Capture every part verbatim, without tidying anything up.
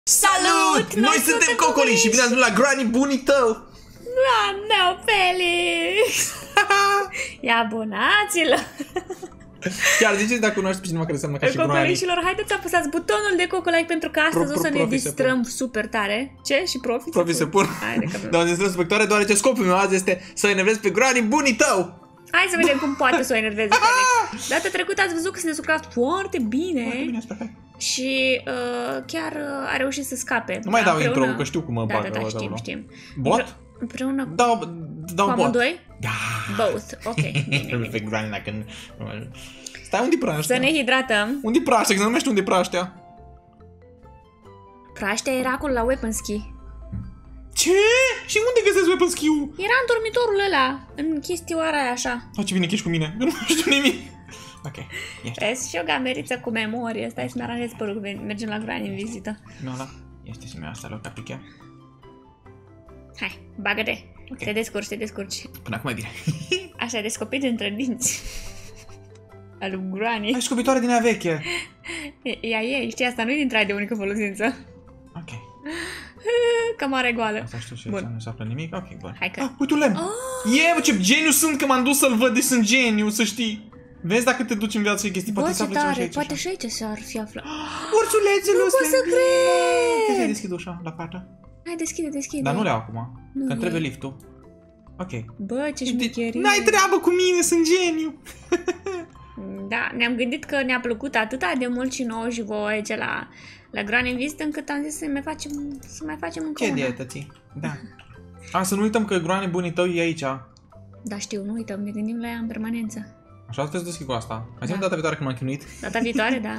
Salut! Noi, Noi suntem Cocoli și bine ați venit la Granny bunii tău! Doamne, Felix! Ia abonați-l! Chiar ziceți dacă cunoaști pe cineva care seamănă ca și Granny. Cocolișilor, haideți să apăsați butonul de Cocolike pentru că astăzi pro, pro, o să ne distrăm super tare. Ce? Și profi? Profi se pun. Dar ne distrăm spectoare, deoarece scopul meu azi este să enervezi pe Granny bunii tău! Hai să vedem cum poate să o enerveze Felix. Data trecută ați văzut că se descurca foarte bine. Foarte bine, sper. Și uh, chiar uh, a reușit să scape. Nu mai dau intro, că știu cum mă da, bagă. Da, da, știm, știm. Bot? Împreună dau, dau cu bot. amândoi? Da. Both, ok. Bine, pe Granny dacă... Stai, unde-i praștea? Să ne hidratăm. Unde-i praștea? Că se numește unde-i praștea? Praștea era acolo la Weapon Ski. Ce? Și unde găsesc Weapon Ski-ul? Era în dormitorul ăla, în chestioara aia așa. Oh, ce bine că ești cu mine, eu nu știu nimic. Ok, ești. Ești și o gameriță cu memorie, stai să-mi aranjez părul, mergem la Granny în vizită. Nu, da, este să-mi iau asta la capichea. Hai, bagă-te, okay. Te descurci, te descurci. Până acum e bine. Așa, ai descoperit între dinți. Al lui Granny. Ai scopitoare din aia veche. Ea e, știi, asta nu-i din de unică folosință. Ok. Cămare goală. Asta știu și nu se află nimic, ok, bun. Hai că... Ah, uite un lemn. Oh. E, bă, ce geniu sunt că m-am dus să-l văd, deci sunt geniu, să știi. Vezi dacă te duci în viață și chestii, poate să află ceva și aici. Poate și aici s-ar fi aflat. Ursulețele nu pot să cred! Te deschid ușa la fata. Hai, deschide, deschide. Dar nu le au acum, că trebuie liftul. Ok. Bă, ce șmecherie. N-ai treabă cu mine, sunt geniu. Da, ne-am gândit că ne-a plăcut atâta de mult și nouă și vouă aici la, la Granny Vista, încât am zis să mai facem, să mai facem încă Ce una. dietă ții? Da. A, să nu uităm că Granny bunii tău e aici. Da, știu, nu uităm, ne gândim la ea în permanență. Așa trebuie să deschid cu asta. Mai zi da. data viitoare când m-am chinuit. Data viitoare, da.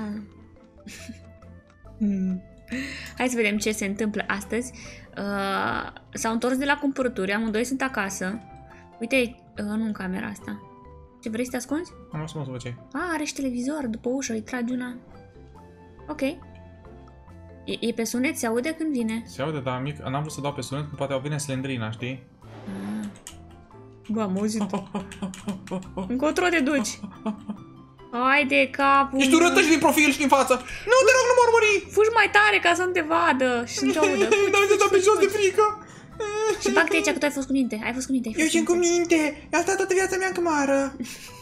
Hai să vedem ce se întâmplă astăzi. Uh, S-au întors de la cumpărături, amândoi sunt acasă. Uite, uh, nu în camera asta. Ce, vrei să te ascunzi? Am ascuns, vă ce. A, are și televizor, după ușă, îi tragi una. Ok. E, e pe sunet? Se aude când vine? Se aude, dar mic, n-am vrut să dau pe sunet, că poate vine Slendrina, știi? Ah. Bă, am auzit. Încotro te duci. Hai de capul. Ești urâtă și din profil și din față. Nu, te rog, nu mă urmări. Fugi mai tare ca să nu te vadă și să-mi te audă. N-am zis pe jos de frică. Și bag-te aici că tu ai fost cu minte. Ai fost cu minte. Eu și cu minte. I-am stat toată viața mea în cămară.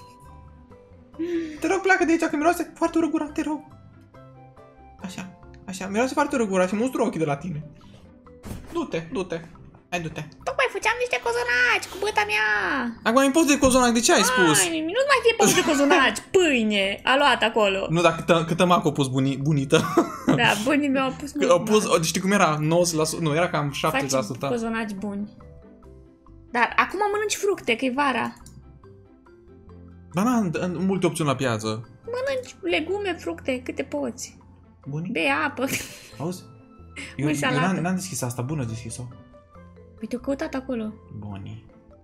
Te rog, pleacă de aici, că miroase foarte urât gura, te rog. Așa, așa, miroase foarte urât gura și mustră ochii de la tine. Du-te, du-te. Hai, du-te. Tocmai făceam niște cozonaci cu băta mea. Acum mi poți de cozonac, de ce ai spus? Ai, nu mai fie post de cozonaci, pâine. A luat acolo. Nu, dar câtă, câtă mac a pus bunii, bunită. Da, bunii mei au pus mult. Au pus, știi cum era? nouă la sută, nu, era cam șaptezeci la sută. Facem cozonaci buni. Dar acum mănânci fructe, că e vara. Dar n-am multe opțiuni la piață. Mănânci legume, fructe, câte poți. Bunii? Bei apă. Auzi? Eu, eu n-am deschis asta, bună deschis-o. Uite, o căutat acolo. Bunii.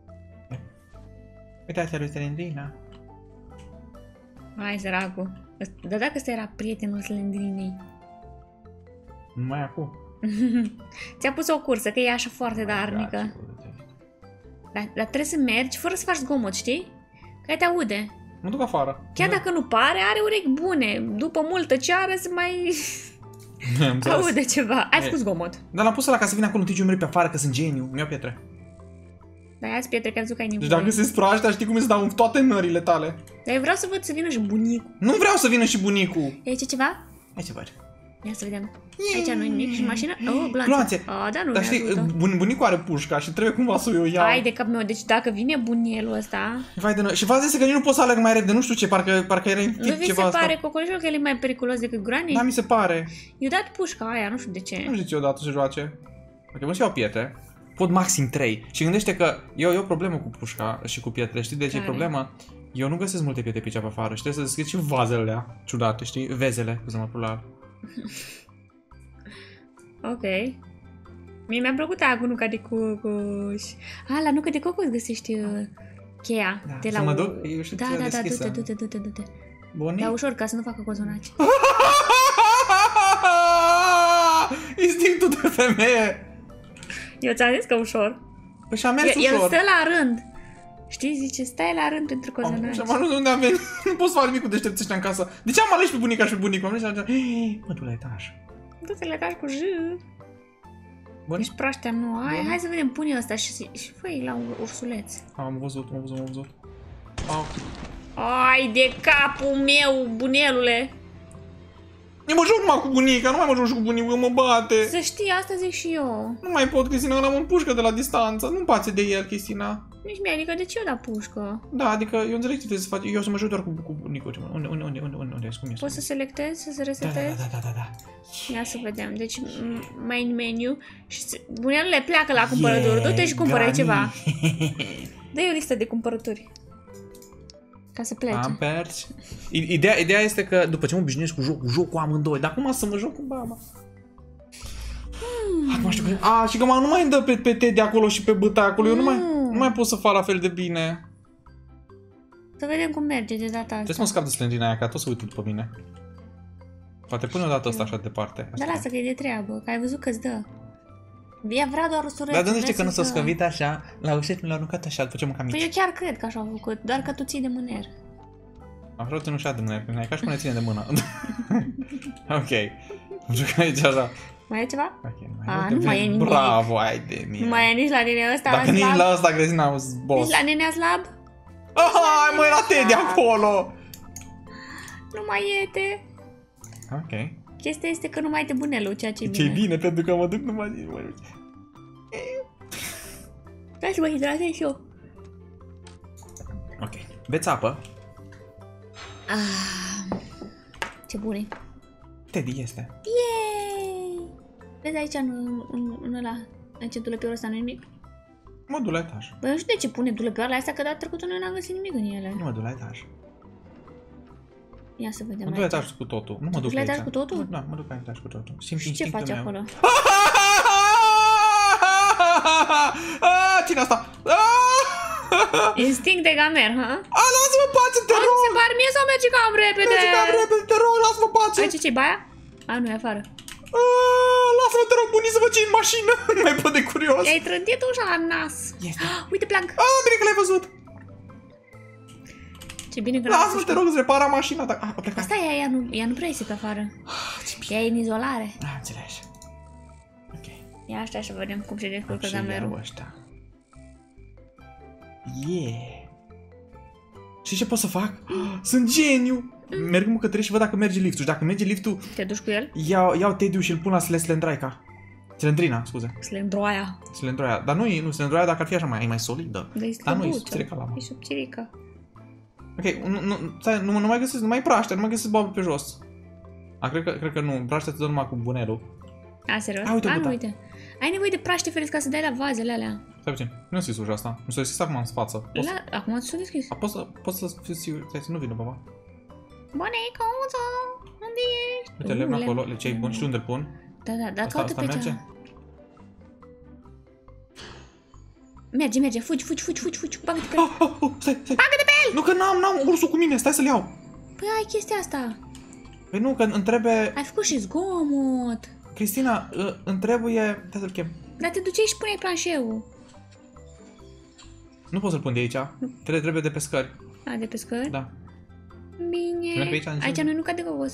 Uite, asta lui Slendrina. Hai, săracu. Dar dacă ăsta era prietenul Slendrinei? Numai acum. Ți-a pus o cursă, că e așa foarte darnică. Dar, dar trebuie să mergi fără să faci zgomot, știi? Că te aude. Mă duc afară. Chiar dacă nu pare, are urechi bune. După multă ceară se mai... aude ceva. Ai făcut zgomot. Dar l-am pus ăla ca să vină acolo întâi ce pe afară, că sunt geniu. Mi-au pietre. Dar ia-ți pietre, că că ai nevoie. Deci dacă se spraștea, știi cum se dau în toate nările tale. Dar eu vreau să văd să vină și bunicul. Nu vreau să vină și bunicul. E aici ceva? Hai să văd. Ia să vedem. Aici nu-i nimic și în mașină? Oh, glanțe. Glanțe. Oh, da, nu Dar știi, bun, bunicul are pușca și trebuie cumva să o iau. Hai de cap meu, deci dacă vine bunielul ăsta... Vai de noi. Și v-a zis că nici nu pot să alerg mai repede, nu știu ce, parcă, parcă era infect ceva asta. Nu vi se pare, Cocolișul, că el e mai periculos decât Granny? Da, mi se pare. I-a dat pușca aia, nu știu de ce. Nu știu ce odată să joace. Ok, mă să iau pietre. Pot maxim trei. Și gândește că eu eu o problemă cu pușca și cu pietre. Știi de ce e problema? Eu nu găsesc multe pietre pe aici pe afară și trebuie să deschid și vazele alea ciudate, știi? Vezele, cu zămă plural. Ok. Mie mi-a plăcut aia cu nuca de cocoș. Ah, la nuca de cocoș găsești uh, cheia. Da, de la să mă u... duc? Eu știu da, da, da, du-te, du-te, du-te, du-te. Bunii? Da, ușor, ca să nu facă cozonaci. Instinctul de femeie! Eu ți-am zis că ușor. Păi și-a mers el, ușor. el stă la rând. Știi, zice, stai la rând pentru cozonaci. Și am ajuns unde am venit. Nu pot să fac nimic cu deștepți ăștia în casă. De ce am ales pe bunica și pe bunicul? Am zis așa, mă duc la etaj. Du-te la etaj cu J. Bun. Deci praștea nu. Hai, Bun. hai să vedem, pune ăsta și, și fă-i la un ursuleț. Am văzut, am văzut, am văzut. Au. Ai de capul meu, bunelule! Eu mă joc numai cu bunica, nu mai mă joc și cu bunicul, mă bate. Să știi, asta zic și eu. Nu mai pot, Cristina, că am pușcă de la distanță. Nu-mi pațe de el, Cristina. Nici mie, adică de ce eu da pușcă? Da, adică eu înțeleg ce trebuie să faci. Eu o să mă joc doar cu, cu bunicul. Unde, unde, unde, unde, unde, unde, cum e? Poți să selectezi, să se Da, da, resetezi? da, da, da, da. Ia să vedem. Deci, main menu. Și bunelule pleacă la cumpărături. Du-te și cumpără ceva. Dă-i o listă de cumpărături. Ca să plece. Am perci. Ideea, ideea este că după ce mă obișnuiesc cu jocul, jocul amândoi, dar acum să mă joc cu baba. Hmm. Acum știu că... A, și că mă, nu mai îmi dă pe, pe T de acolo și pe băta acolo, eu nu mai, nu mai pot să fac la fel de bine. Să vedem cum merge de data asta. Trebuie să mă scap de slendrina aia, ca tot să uită după mine. Poate pune o dată asta așa departe. Dar lasă că e de treabă, că ai văzut că-ți dă. Ea vrea doar usureț. Dar de că nu s-a scăvit așa, la ușet mi l-a aruncat așa, după ce mă cam mici. Păi eu chiar cred că așa au făcut, doar că tu ții de mâner. Așa țin ușa de mână, e ca și până ține de mână. Ok. Mă juc aici așa. Mai e ceva? Ok, nu A, mai nu mai e nimic. Bravo, ai de mine. Nu mai e nici la nene ăsta Dacă nici slab? la ăsta crezi n-am boss. Nici la nenea slab? Hai măi, la Teddy acolo! Nu mai iete. Ok. Chestia este că nu mai te bunelu, ceea ce e bine. Ce bine, pentru că mă duc numai din mă duc. Da, să mă hidratez și eu. Ok. Beți apă. Ah, ce bune. Teddy este. Yay! Vezi aici în, în, în ăla, aici în dulăpiorul ăsta nu-i nimic? Mă duc la etaj. Băi, nu știu de ce pune dulăpioarele astea, că data trecută noi n-am găsit nimic în ele. Nu mă duc la etaj. Ia să vedem Mă duc la aici. etaj cu totul. Nu mă duc la aici. etaj cu totul? Da, mă duc la etaj cu totul. Simt Și ce instinctul faci meu. acolo? Cine asta? Instinct de gamer, ha? A, lasă-mă pace, te A, rog! se pare mie sau merge cam repede? Merge cam repede, te rog, lasă-mă pace! Aici ce-i baia? A, nu e afară. A, lasă-mă, te rog, bunii să vă ce în mașină. Nu mai pot de curios. I-ai trântit ușa la nas. Este. Uite, plank. A, bine că l-ai văzut. Ce bine că l-am Lasă-mă, te rog, îți repara mașina ta. A, a plecat. Asta e, ea nu, ea nu prea iese pe afară. Ea e în izolare. A, înțeles. Ok. Ia așa să vedem cum se descurcă Și gamerul. iau ăștia. Yeah. Și ce pot să fac? Sunt geniu! Merg mă către și văd dacă merge liftul. Și dacă merge liftul, Te duci cu el? iau, iau Teddy-ul și îl pun la Slendraica. Slendrina, scuze. Slendroaia. Slendroaia. Dar nu e, nu, Slendroaia dacă ar fi așa mai, e mai solidă. Dar e Dar nu, e slăbuță. subțire ca lama. E subțirică. Ok, nu, nu, stai, nu, nu mai găsesc, nu mai praște, nu mai găsesc babă pe jos. A, cred că, cred că nu, praște te dă numai cu bunelul. A, serios? A, uite, A, nu, buta. uite. Ai nevoie de praște fereți ca să dai la vazele alea. Stai puțin, nu deschis ușa asta. Nu s-a deschis acum în față. Poți, La... Acum ți s-a deschis. a, poți să, poți să fiu sigur, stai, să nu vină, baba. Bunicuță, unde ești? Uite, lemn Uh, acolo, le ce bun, știu unde-l pun. Da, da, da, Asta, caută asta pe merge? cea. Merge, merge, fugi, fugi, fugi, fugi, fugi, bagă-te pe el. Oh, oh, oh, stai, stai. Bagă-te pe el! Nu că n-am, n-am ursul cu mine, stai să-l iau. Păi ai chestia asta. Păi nu, că îmi trebuie... Ai făcut și zgomot. Cristina, ă, îmi trebuie... Stai să-l chem. Dar te duceai și puneai planșeul. Nu pot să-l pun de aici. Trebuie, trebuie de pe scări. A, de pe scări? Da. Bine. Merg pe aici, în Aici zi. nu e nuca de cocos.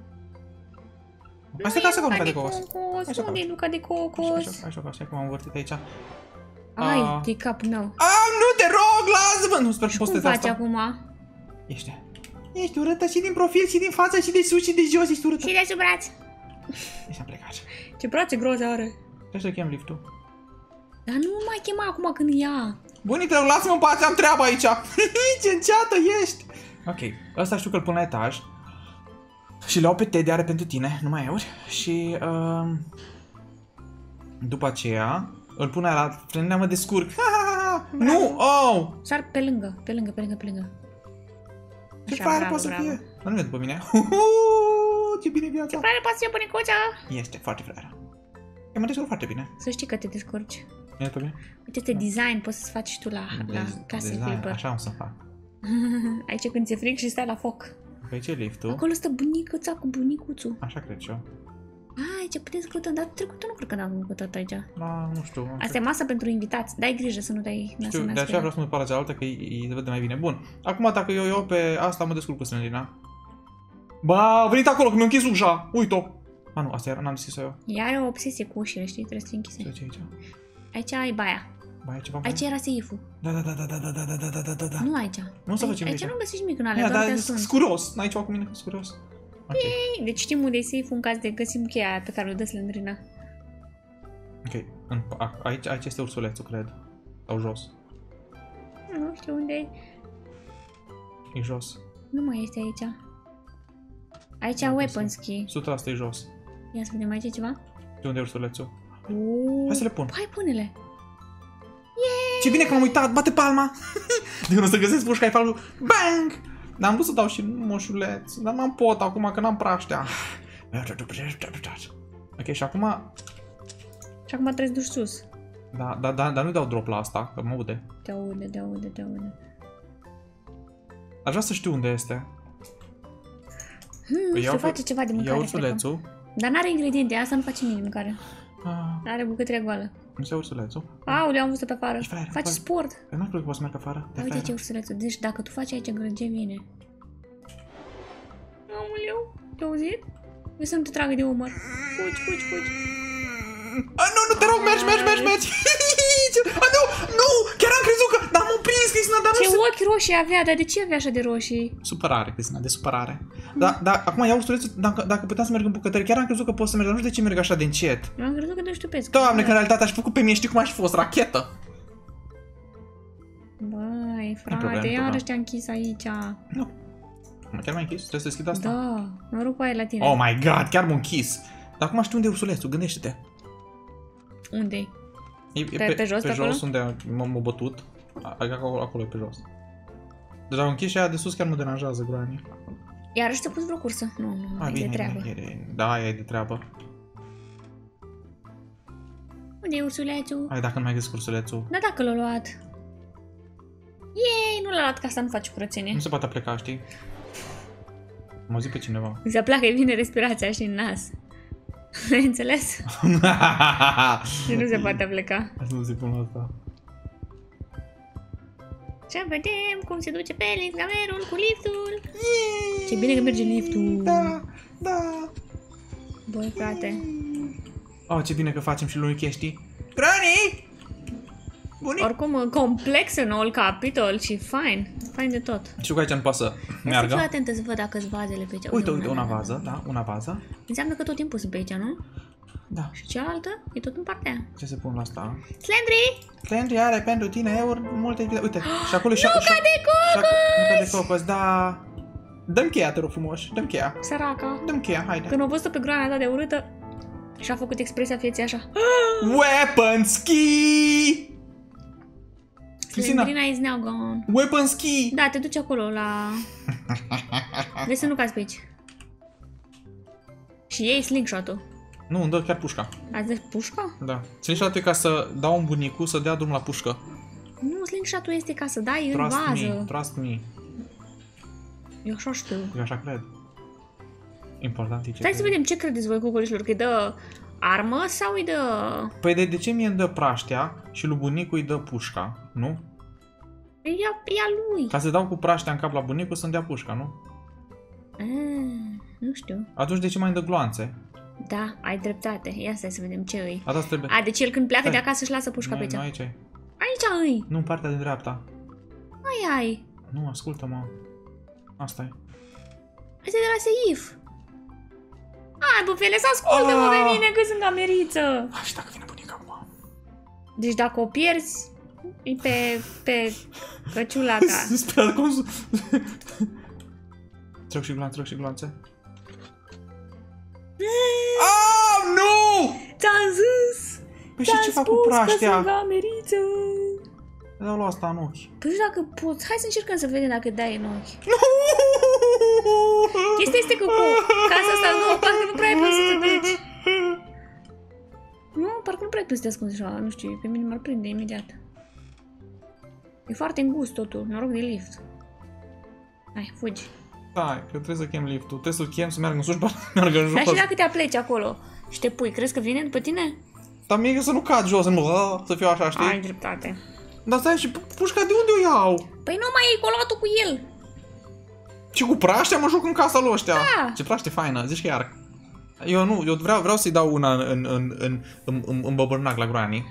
Hai să casă ca nuca de cocos. cocos. Hai să Unde e caut. nuca de Așa, cocos? așa, așa, așa, cum am învârtit aici. Ai, Ah. de capul meu. A, nu te rog, lasă-mă! Nu, sper că poți Cum să te faci asta. acum? Ești. Ești urâtă și din profil, și din față, și de sus, și de jos, ești urâtă. Și de sub braț. Ești am plecat. Ce brațe groase are. Trebuie să chem liftul. Dar nu mai chema acum când ia. Bunii, te rog, lasă-mă în pace, am treabă aici. Ce înceată ești. Ok, ăsta știu că îl pun la etaj. Și le iau pe Teddy, are pentru tine, nu mai euri. Și uh, după aceea îl pun aia la frânea, mă descurc. Nu, oh! Sar pe lângă, pe lângă, pe lângă, pe lângă. Ce Așa, fraier bravo, poate să bravo. fie? Dar nu e după mine. Ce bine viața. Frate, poți să iei bunicuța? Este foarte fraier. Eu mă descurc foarte bine. Să știi că te descurci. E după mine? Uite, este design, poți să-ți faci și tu la, la Dez- Castle design, Flipper. Așa am să fac. Aici când ți-e frig și stai la foc. Pe ce liftul? Acolo stă bunicuța cu bunicuțul. Așa cred și eu. A, aici putem să căutăm, dar trecută nu cred că n-am căutat aici. Da, nu știu. Asta e masa pentru invitați. Dai grijă să nu dai Știu, nasul de aceea vreau să mă duc pe la cealaltă, că îi se vede mai bine. Bun. Acum dacă eu iau pe asta, mă descurc cu Slendrina. Ba, a venit acolo, că mi-a închis ușa. Uite-o. A, nu, asta era, n-am deschis-o eu. Ea are o obsesie cu ușile, știi? Trebuie să fie închise. Ce aici? Aici ai baia. Baia ceva? Aici era seiful. Da, da, da, da, da, da, da, da, da, da, da, da. Nu aici. Nu să facem aici. aici. nu găsești nimic în alea, Ia, doar te dar ascunzi. sunt curios. N-ai ceva cu mine, sunt curios. Ok. Deci știm unde e seiful în caz de găsim cheia pe care o dă Slendrina. Ok. În, a, aici, aici este ursulețul, cred. Sau jos. Nu știu unde e. E jos. Nu mai este aici. Aici Nu weapons key. o sută la sută e jos. Ia să vedem aici e ceva. De unde e ursulețul? Uuu. Hai să le pun. Hai, pune-le. Ce bine că m-am uitat, bate palma! De când o să găsesc pușca, e falul. Bang! Dar am vrut să dau și moșuleț, dar n-am pot acum, că n-am praștea. Ok, și acum... Și acum trebuie să duci sus. Da, da, da, dar nu dau drop la asta, că mă aude. Te aude, te aude, te aude. Aș vrea să știu unde este. Hmm, Iau se face ceva de mâncare. Iau ursulețul. cred că. Dar n-are ingrediente, asta nu face nimic mâncare. Ah, Are bucătărie goală. nu se ursulețul? Aoleu, am văzut pe afară. Ești fraier, Face fraier. sport. Păi nu cred că poți să merg afară. Te Uite fraier. ce ursulețul. Deci dacă tu faci aici grăge, vine. Aoleu, te-ai auzit? Vrei să nu te tragă de umăr. Fugi, fugi, fugi. A, nu, nu, te rog, mergi, mergi, mergi, mergi. A, nu, nu, chiar am crezut că... Dar m-am prins, Cristina, dar nu Ce știu... ochi roșii avea, dar de ce avea așa de roșii? Supărare, Cristina, de supărare. Dar, dar acum iau ursulețul, dacă, dacă puteam să merg în bucătărie, chiar am crezut că pot să merg, dar nu știu de ce merg așa de încet. Eu am crezut că te ștupesc. Doamne, că în realitate aș făcut pe mine, știi cum aș fi fost, rachetă. Băi, frate, problemă, iarăși problem. te-a închis aici. Nu. Mă, chiar m-ai închis? Trebuie să deschid asta? Da, noroc cu aia la tine. Oh my god, chiar m-am închis. Dar acum știu unde e ursulețul, gândește-te. Unde-i? E, e Pe- pe, pe jos, pe pe acolo? jos unde m-am bătut. Adică acolo, acolo e pe jos. Deci am închis și aia de sus chiar mă deranjează, groanii. Iarăși ți-a pus vreo cursă? Nu, nu, Ah, e de bine, treabă. bine, e, da, e de treabă. Unde e ursulețul? Hai, dacă nu mai găsesc ursulețul. Da, dacă l-a luat. Ei, nu l-a luat, că asta nu face curățenie. Nu se poate pleca, știi? Mă zi pe cineva. Se pleacă, îi vine respirația și în nas. Ai înțeles? Și nu se poate pleca. Hai să nu zic până asta. Și vedem cum se duce pe link gamerul cu liftul. Ce bine că merge liftul. Da, da. Băi, frate. Oh, ce bine că facem și lui chestii. Granny! Bunic! Oricum, complex în noul capitol și fain. Fain de tot. Știu că aici nu poate să Să meargă. fiu atentă să văd dacă sunt vazele pe aici. Uite, uite, una vază, da, una vază. Înseamnă că tot timpul sunt pe aici, nu? Da. Și cealaltă e tot în partea aia. Ce se pun la asta? Slendry! Slendry are pentru tine euri multe... Uite, și acolo și... Nuca de cocos! Nuca de cocos, da... Dăm cheia, te rog frumos, dăm cheia. Săraca. Dăm cheia, haide. Când a văzut-o pe groana ta de urâtă și a făcut expresia vieții așa. Weapons key! Cristina, Slendrina is now gone. weapons key! Da, te duci acolo la... Vezi să nu cazi pe aici. Și iei slingshot-ul. Nu, îmi dă chiar pușca. Ați zis pușca? Da. Slingshot e ca să dau un bunicul să dea drumul la pușcă. Nu, slingshot-ul este ca să dai în Trust me, vază. trust me. Eu așa știu. Eu așa cred. Important e ce Stai să cred. vedem ce credeți voi, cocolișilor, că îi dă armă sau îi dă... Păi de, de ce mie îmi dă praștea și lui bunicul îi dă pușca, nu? E a, e a lui. Ca să dau cu praștea în cap la bunicul să-mi dea pușca, nu? Ah, nu știu. Atunci de ce mai îmi dă gloanțe? Da, ai dreptate. Ia stai să vedem ce îi. Asta trebuie... A, deci el când pleacă Stai. de acasă își lasă pușca pe Nu, nu aici. aici e. Aici îi. Nu, în partea de dreapta. Ai, ai. Nu, ascultă-mă. Asta e. Asta e de la Seif. Ai, bufele, să ascultă-mă Ah. pe mine că sunt cameriță. Hai, și dacă vine bunica acum. Deci dacă o pierzi, e pe, pe căciula ta. Sper cum să... Trec și gloanțe, trec și gloanțe. Ah, nu! Ți-am zis! Păi și Ți-am ce fac cu spus că praștea? sunt cameriță. Dau la asta în ochi. Păi știu dacă poți. Hai să încercăm să vedem dacă dai în ochi. Chestia este că cu casa asta nouă, parcă nu prea ai pus să te duci. Nu, parcă nu prea ai pus să te ascunzi așa, nu știu, pe mine m-ar prinde imediat. E foarte îngust totul, noroc de lift. Hai, fugi. Stai, că trebuie să chem liftul. Trebuie să-l chem să meargă în sus, să meargă în Dar jos. și dacă te apleci acolo și te pui, crezi că vine după tine? Dar mie e să nu cad jos, să, să fiu așa, știi? Ai dreptate. Dar stai, și pu- pușca de unde o iau? Păi nu mai iei colatul cu el. Și cu praștea mă joc în casa lui ăștia. Da. Ce praște faină, zici că e arc. Eu nu, eu vreau, vreau să-i dau una în, în, în, în, în, în, în băbârnac la Granny.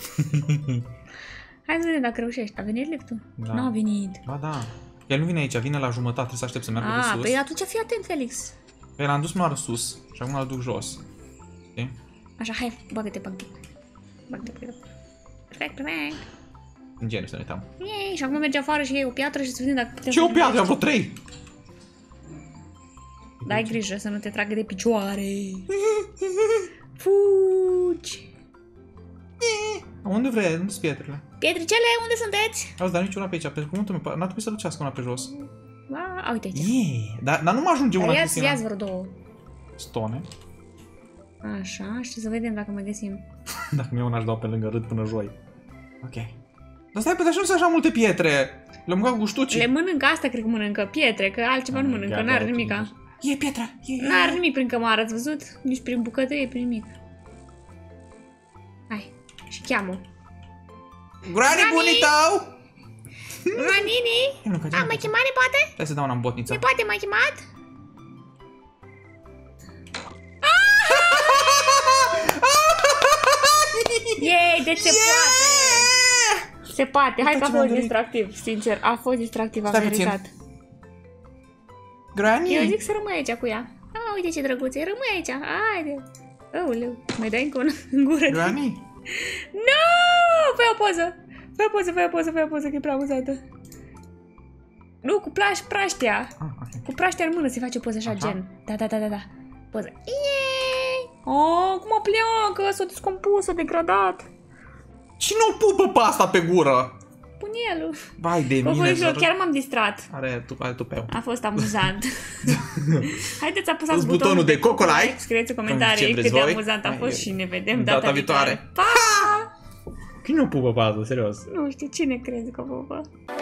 Hai să vedem dacă reușești. A venit liftul? Da. Nu a venit. Ba da. El nu vine aici, vine la jumătate, trebuie să aștept să meargă de Ah, sus. păi atunci fii atent, Felix. Păi l-am dus mare sus și acum îl duc jos. Okay? Așa, hai, bagă-te, bagă-te. Bagă-te, bagă-te. Perfect, perfect. În genul să ne uităm. Yay, și acum merge afară și iei o piatră și să vedem dacă putem... Ce o piatră? Am vreo trei! Dai grijă să nu te tragă de picioare. Fugi! Unde vrei? Unde sunt pietrele? Pietricele, unde sunteți? Auzi, dar niciuna pe aici, pe cuvântul meu, n-ar trebui să ducească una pe jos. A, uite aici. Yeah. Dar, dar nu mă ajunge una, Ia-ți, Cristina. ia-ți vreo două. Stone. Așa, și să vedem dacă mai găsim. Dacă mi-e una aș dau pe lângă râd până joi. Ok. Dar stai, pe de așa nu sunt așa multe pietre. Le-am mâncat cu ștuci. Le mănâncă, asta cred că mănâncă pietre, că altceva nu mănâncă, n-are nimica. E pietra! E, N-are nimic prin cămară, ați văzut? Nici prin bucătărie, prin nimic. Hai, și cheamă. Granny, bunii tău! Ranini? A, mai chemat, ne poate? Hai să dau una în botniță. Ne poate mai chemat? Yay, deci se poate! Se poate, hai că a fost distractiv, sincer, a fost distractiv, am meritat. Granny? Eu zic să rămâi aici cu ea. Ah, uite ce drăguț e, rămâi aici, haide. Aoleu, mai dai încă una în gură. Granny? No! Fă o poză! Fă o poză, fă o poză, fă o poză, că e prea amuzată. Nu, cu plaș, praștea. Ah, okay. Cu praștea în mână se face o poză așa, Aha. gen. Da, da, da, da, da. Poză. Yay! Oh, cum o pleacă, s-a descompus, s-a degradat. Cine o pupă pe asta pe gură? Punielul. Vai de mine. Bă, chiar m-am distrat. Are, tu, are tupeu. A fost amuzant. Haideți să apăsați butonul butonul de coco like. Scrieți în comentarii cât de amuzant a fost și ne vedem data, data viitoare. viitoare. Pa! Cine o pupă pe asta, serios? Nu știu, cine crezi că pupă?